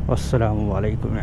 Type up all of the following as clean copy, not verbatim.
अस्सलामु अलैकुम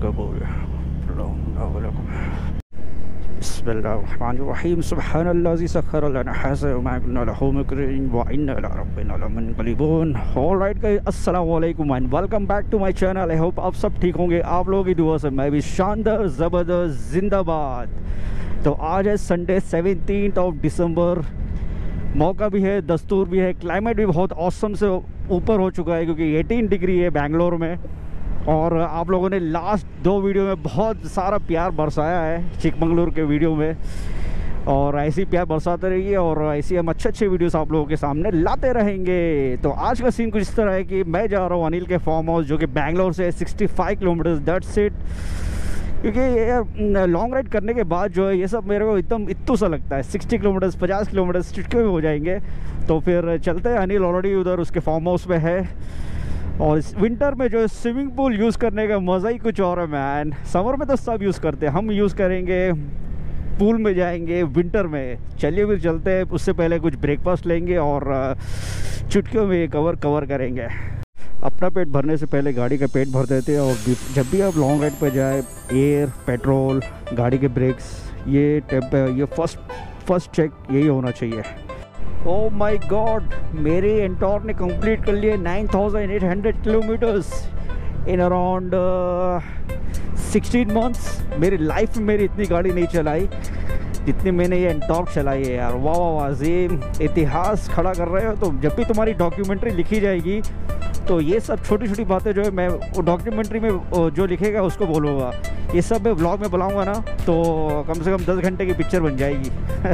बिस्मिल्लाहिर्रहमानिर्रहीम सुब्हानल्लाज़ी सख़्ख़र लना हाज़ा व मा कुन्ना लहू मुक़रिनीन व इन्ना इला रब्बिना लमुनक़लिबून। ऑलराइट गाइस, अस्सलामु अलैकुम and welcome back to my channel. I hope आप सब ठीक होंगे। आप लोगों की दुआ से मैं भी शानदार ज़बरदस्त जिंदाबाद। तो आज है संडे 17 ऑफ दिसंबर। मौका भी है, दस्तूर भी है, क्लाइमेट भी बहुत औसम से ऊपर हो चुका है क्योंकि 18 डिग्री है बेंगलोर में। और आप लोगों ने लास्ट 2 वीडियो में बहुत सारा प्यार बरसाया है चिकमंगलुरु के वीडियो में, और ऐसे ही प्यार बरसाते रहिए और ऐसे हम अच्छे वीडियोस आप लोगों के सामने लाते रहेंगे। तो आज का सीन कुछ इस तरह है कि मैं जा रहा हूँ अनिल के फार्म हाउस जो कि बेंगलोर से 65 किलोमीटर, दैट्स इट। क्योंकि ये लॉन्ग राइड करने के बाद जो है ये सब मेरे को एकदम इत्तू सा लगता है। 60 किलोमीटर 50 किलोमीटर चुटके में हो जाएंगे। तो फिर चलते हैं। अनिल ऑलरेडी उधर उसके फार्म हाउस में है। और इस विंटर में जो स्विमिंग पूल यूज़ करने का मज़ा ही कुछ और है मैन। समर में तो सब यूज़ करते हैं, हम यूज़ करेंगे, पूल में जाएंगे विंटर में। चलिए फिर चलते हैं। उससे पहले कुछ ब्रेकफास्ट लेंगे और चुटकियों में कवर करेंगे। अपना पेट भरने से पहले गाड़ी का पेट भर देते हैं। और जब भी आप लॉन्ग राइड पर जाए, एयर, पेट्रोल, गाड़ी के ब्रेक्स, ये फर्स्ट चेक यही होना चाहिए। ओह माय गॉड, मेरी एंटॉर ने कंप्लीट कर लिए 9800 किलोमीटर्स इन अराउंड 16 मंथ्स। मेरी लाइफ में मेरी इतनी गाड़ी नहीं चलाई जितनी मैंने ये एंटॉर चलाई है यार। वाह वाह अजीम, इतिहास खड़ा कर रहे हो। तो जब भी तुम्हारी डॉक्यूमेंट्री लिखी जाएगी तो ये सब छोटी छोटी बातें जो है मैं डॉक्यूमेंट्री में जो लिखेगा उसको बोलूँगा। ये सब मैं व्लॉग में बुलाऊँगा ना तो कम से कम 10 घंटे की पिक्चर बन जाएगी।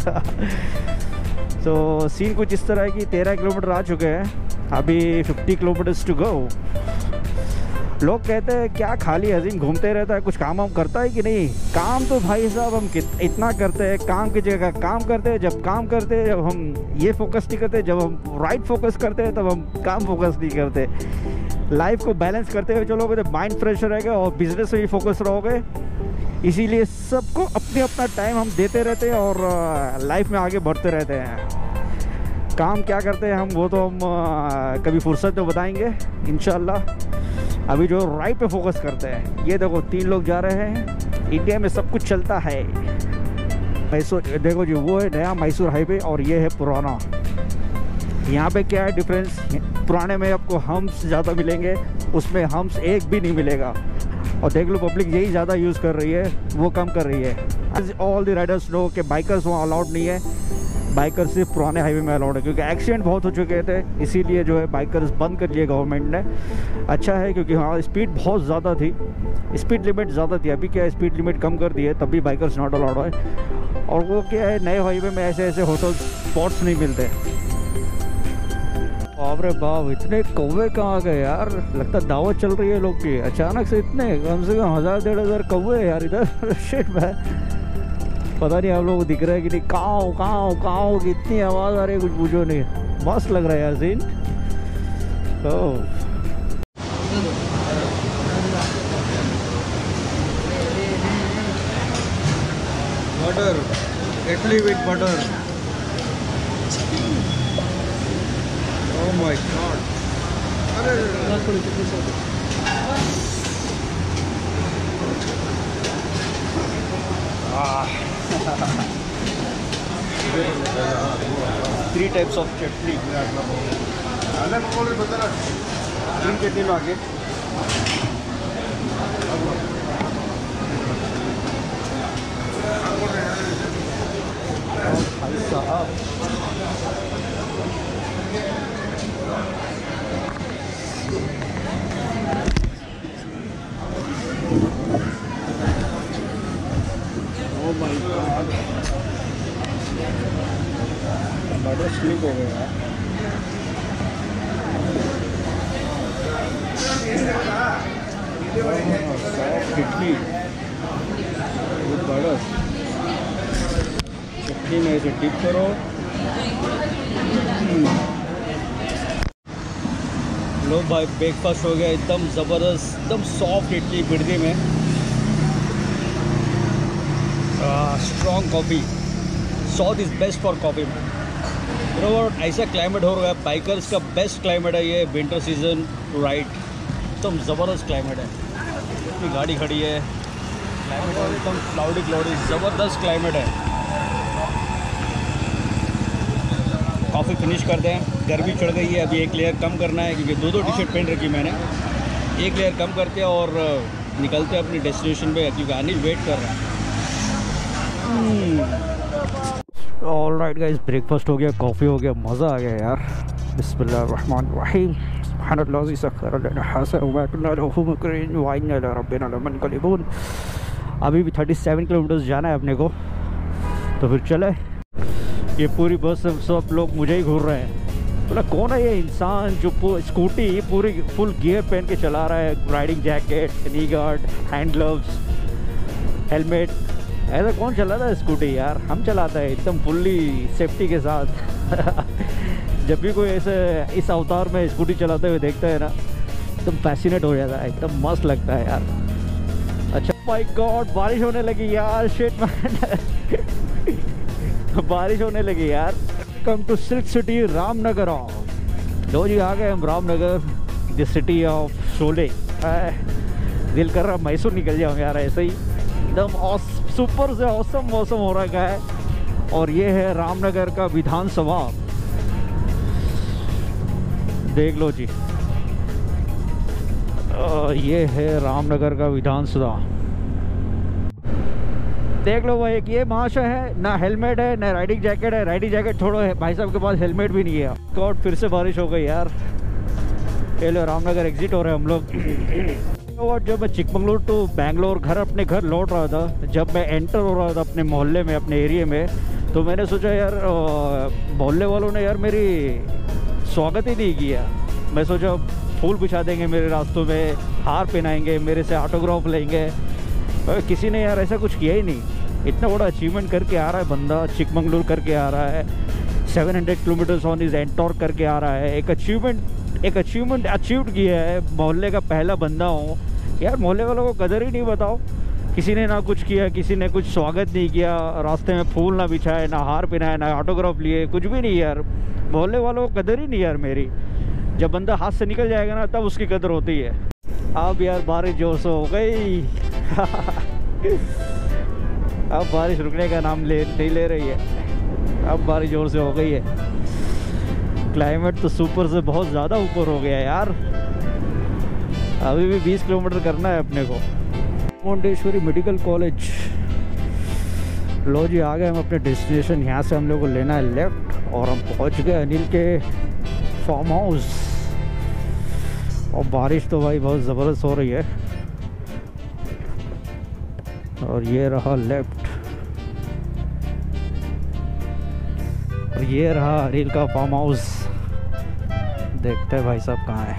तो सीन कुछ इस तरह है कि 13 किलोमीटर आ चुके हैं, अभी 50 किलोमीटर्स टू गो। लोग कहते हैं क्या खाली अजीम घूमते रहता है, कुछ काम वाम करता है कि नहीं। काम तो भाई साहब हम इतना करते हैं, काम की जगह काम करते हैं। जब काम करते हैं, जब हम ये फोकस नहीं करते, जब हम राइट फोकस करते हैं तब हम काम फोकस नहीं करते। लाइफ को बैलेंस करते हुए चलोगे तो माइंड फ्रेश रहेगा और बिजनेस में भी फोकस रहोगे। इसीलिए सबको अपना टाइम हम देते रहते हैं और लाइफ में आगे बढ़ते रहते हैं। काम क्या करते हैं हम वो तो हम कभी फुर्सत में बताएंगे इंशाल्लाह। अभी जो राइट पे फोकस करते हैं, ये देखो 3 लोग जा रहे हैं। इंडिया में सब कुछ चलता है। मैसूर देखो जी, वो है नया मैसूर हाईवे और ये है पुराना। यहाँ पे क्या है डिफरेंस, पुराने में आपको हम्प्स ज़्यादा मिलेंगे, उसमें हम्प्स एक भी नहीं मिलेगा। और देख लो पब्लिक यही ज़्यादा यूज़ कर रही है, वो कम कर रही है। ऑल द राइडर्स नो कि बाइकर्स वहाँ अलाउड नहीं है। बाइकर्स सिर्फ पुराने हाईवे में अलाउड है क्योंकि एक्सीडेंट बहुत हो चुके थे, इसीलिए जो है बाइकर्स बंद कर लिए गवर्नमेंट ने। अच्छा है क्योंकि हाँ स्पीड बहुत ज़्यादा थी, स्पीड लिमिट ज़्यादा थी। अभी क्या है स्पीड लिमिट कम कर दी है, तब भी बाइकर्स नॉट अलाउड है। और वो क्या है नए हाईवे में ऐसे होटल स्पॉट्स नहीं मिलते। बाप रे बाप, इतने कौवे कहाँ गए यार। लगता दावत चल रही है लोग की। अचानक से इतने कम से कम 1000-1500 कौवे यार इधर। शिट भाई, पता नहीं आप लोग को दिख रहा है कि नहीं। काऊ काऊ काऊ की इतनी आवाज़ आ रही है, कुछ पूछो नहीं। मस्त लग रहा है यार scene. Butter, idli with butter. Oh my god, three types of chutney. Green chutney लो आगे। भाई साहब ओह माय गॉड, बड़ा स्लिप हो गया यार। Soft idli with butter. Chutney में इसे डिप करो। लो भाई, ब्रेकफास्ट हो गया एकदम ज़बरदस्त, एकदम सॉफ्ट इडली बिरदी में, strong coffee. South is best for coffee. ऐसा क्लाइमेट हो रहा है, बाइकर्स का बेस्ट क्लाइमेट है ये विंटर सीजन राइड। एकदम ज़बरदस्त क्लाइमेट है। अपनी गाड़ी खड़ी है, क्लाइमेट एकदम क्लाउडी ज़बरदस्त क्लाइमेट है। कॉफ़ी फिनिश कर दें, गर्मी चढ़ गई है, अभी एक लेयर कम करना है क्योंकि दो टी शर्ट पहन रखी मैंने। एक लेयर कम करते हैं और निकलते हैं अपनी डेस्टिनेशन पे क्योंकि अनिल वेट कर रहा है। ऑल राइट गाइस, ब्रेकफास्ट हो गया, कॉफ़ी हो गया, मज़ा आ गया यार। बिस्मिल्लाहिर्रहमानिर्रहीम। अभी भी 37 किलोमीटर जाना है अपने को, तो फिर चले। ये पूरी बस सब लोग मुझे ही घूर रहे हैं। बोला कौन है ये इंसान जो स्कूटी पूरी फुल गियर पहन के चला रहा है, riding jacket, knee guard, hand gloves, helmet. ऐसा कौन चलाता है स्कूटी यार? हम चलाते हैं एकदम फुल्ली सेफ्टी के साथ। जब भी कोई ऐसे इस अवतार में स्कूटी चलाते हुए देखता है ना, एकदम पैसिनेट हो जाता है, एकदम मस्त लगता है यार। अच्छा माय गॉड, बारिश होने लगी यार, शिट मैन। बारिश होने लगी यार। Welcome to silk city Ramnagar. लो जी, आ गए हम Ramnagar, the city of Sholay. दिल कर रहा मैसूर निकल जाऊँ यार, ऐसे ही एकदम सुपर से औसम मौसम हो रखा है। और ये है रामनगर का विधानसभा, देख लो जी। ये है रामनगर का विधानसभा, देख लो भाई। एक ये महाशय है, ना हेलमेट है ना राइडिंग जैकेट है। राइडिंग जैकेट छोड़ो है, भाई साहब के पास हेलमेट भी नहीं है। गॉड, फिर से बारिश हो गई यार। ये लो रामनगर एग्जिट हो रहे हैं हम लोग। और जब मैं चिकमंगलुरु टू बैंगलोर अपने घर लौट रहा था, जब मैं एंटर हो रहा था अपने मोहल्ले में, अपने एरिया में, तो मैंने सोचा यार मोहल्ले वालों ने यार मेरी स्वागत ही नहीं किया। मैं सोचा फूल बिछा देंगे मेरे रास्तों में, हार पहनाएंगे, मेरे से ऑटोग्राफ लेंगे। किसी ने यार ऐसा कुछ किया ही नहीं। इतना बड़ा अचीवमेंट करके आ रहा है बंदा, चिकमंगलुरु करके आ रहा है, 700 किलोमीटर्स ऑन इज एंटोर्क करके आ रहा है। एक अचीवमेंट अचीव किया है। मोहल्ले का पहला बंदा हूँ यार। मोहल्ले वालों को कदर ही नहीं बताओ। किसी ने ना कुछ किया, किसी ने कुछ स्वागत नहीं किया, रास्ते में फूल ना बिछाए, ना हार पहनाए, ना ऑटोग्राफ लिए, कुछ भी नहीं यार। मोहल्ले वालों को कदर ही नहीं यार मेरी। जब बंदा हाथ से निकल जाएगा ना, तब उसकी कदर होती है। अब यार बारिश जोर से हो गई। अब बारिश रुकने का नाम नहीं ले रही है। अब बारिश जोर से हो गई है। क्लाइमेट तो सुपर से बहुत ज़्यादा ऊपर हो गया यार। अभी भी 20 किलोमीटर करना है अपने को। मोंटेश्वरी मेडिकल कॉलेज। लो जी, आ गए हम अपने डेस्टिनेशन। यहाँ से हम लोग को लेना है लेफ़्ट और हम पहुँच गए अनिल के फार्म हाउस। और बारिश तो भाई बहुत ज़बरदस्त हो रही है। और ये रहा लेफ्ट, और ये रहा अनिल का फार्म हाउस। देखते हैं भाई साहब कहाँ है।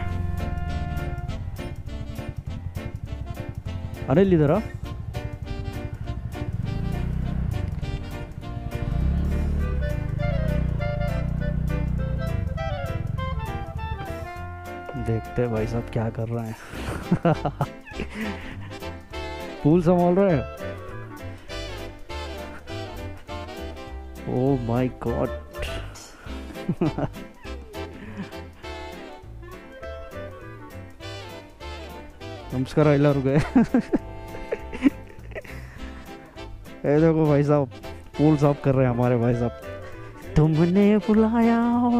अनिल इधर आ। देखते हैं भाई साहब क्या कर रहे हैं। पूल संभाल रहे हैं। Oh my god. नमस्कार ಎಲ್ಲರೂ गए। ये देखो भाई साहब पूल साफ कर रहे हैं हमारे भाई साहब। तुमने बुलाया और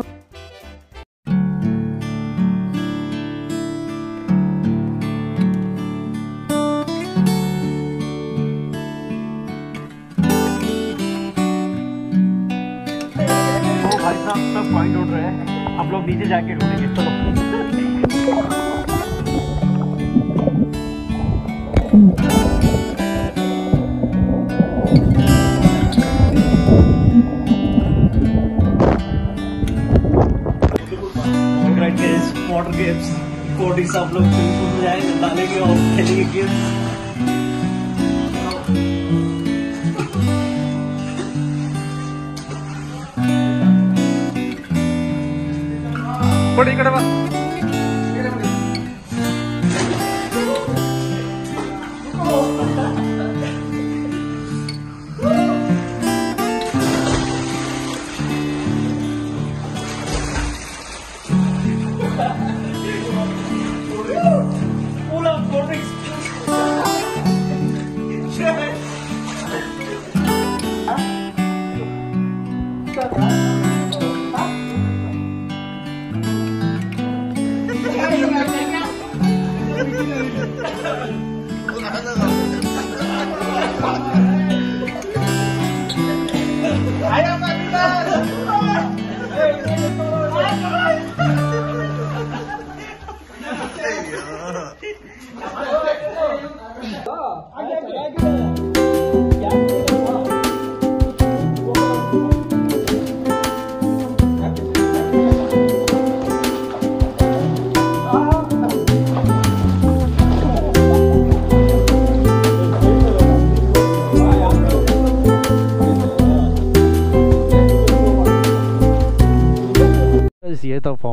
भाई साहब सब पॉइंट उड़ रहे हैं। हम लोग नीचे जाके ढूंढेंगे। चलो वाटर गेम्स, कोडी सब लोग स्विमिंग में जाएंगे, डालेंगे और खेलेंगे गेम्स। बड़ी कड़वा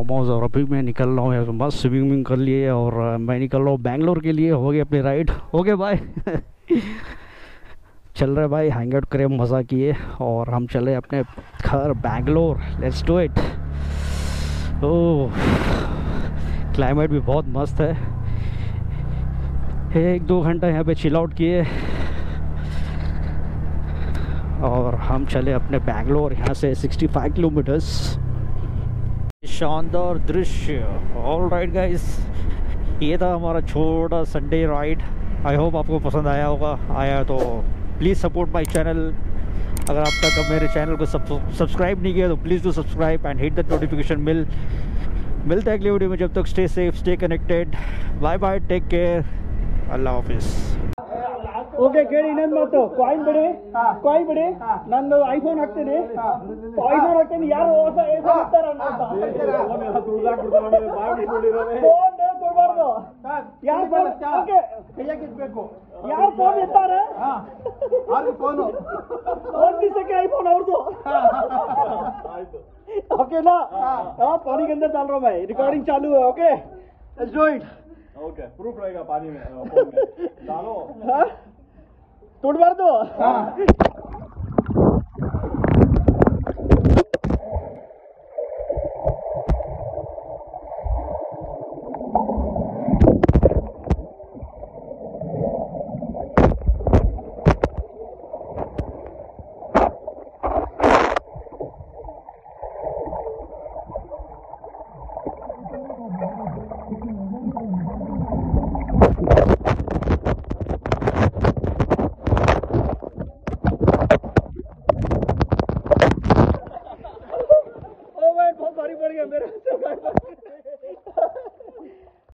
फार्म हाउस और अभी मैं निकल रहा हूँ। मस्त स्विमिंग कर लिए और मैं निकल रहा हूँ बैंगलोर के लिए। हो गई अपनी राइड, ओके बाय। चल रहे भाई, हैंग आउट करे, मज़ा किए और हम चले अपने घर Bangalore. Let's do it. Oh, climate भी बहुत मस्त है। 1-2 घंटा यहाँ पे चिल आउट किए और हम चले अपने बैंगलोर। यहाँ से 65 किलोमीटर्स। शानदार दृश्य। ऑल राइट गाइस, ये था हमारा छोटा संडे राइड। आई होप आपको पसंद आया होगा। आया तो प्लीज़ सपोर्ट माय चैनल। अगर आप तक मेरे चैनल को सब्सक्राइब नहीं किया तो please do subscribe and hit the notification bell. मिलता है अगली वीडियो में। जब तक stay safe, stay connected. Bye bye, take care, अल्लाह हाफिज़। ಓಕೆ ಕೇಳಿ ಇನ್ನೊಂದು ಮಾತು, ಕಾಯಿನ್ ಬಿಡಿ ನಂದು ಐಫೋನ್ ಹಾಕ್ತೀನಿ, ಐಫೋನ್ ಹಾಕ್ತೀನಿ. ಯಾರು ಹೊಸ ಐಫೋನ್ ಹಾಕ್ತಾರ ಫೋನ್ ಕೊಡ್ಬಾರ್ದು. ಯಾರು ಫೋನ್ ಯಾರು ಫೋನ್ ಇರ್ತಾರೆ ಒಂದು ದಿವಸಕ್ಕೆ ಐಫೋನ್ ಅವ್ರದ್ದು, ओकेना? हाँ, पानी के अंदर डाल रहा हूँ मैं, रिकॉर्डिंग चालू है। Okay, let's do it. Okay, proof रहेगा पानी में डालो। टूट मार दो।